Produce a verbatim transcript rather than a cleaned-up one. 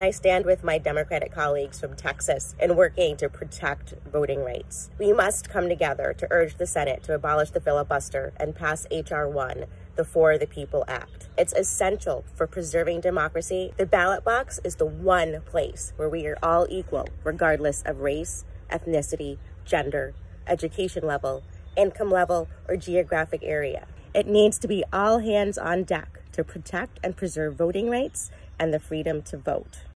I stand with my Democratic colleagues from Texas in working to protect voting rights. We must come together to urge the Senate to abolish the filibuster and pass H R one, the For the People Act. It's essential for preserving democracy. The ballot box is the one place where we are all equal, regardless of race, ethnicity, gender, education level, income level, or geographic area. It needs to be all hands on deck to protect and preserve voting rights and the freedom to vote.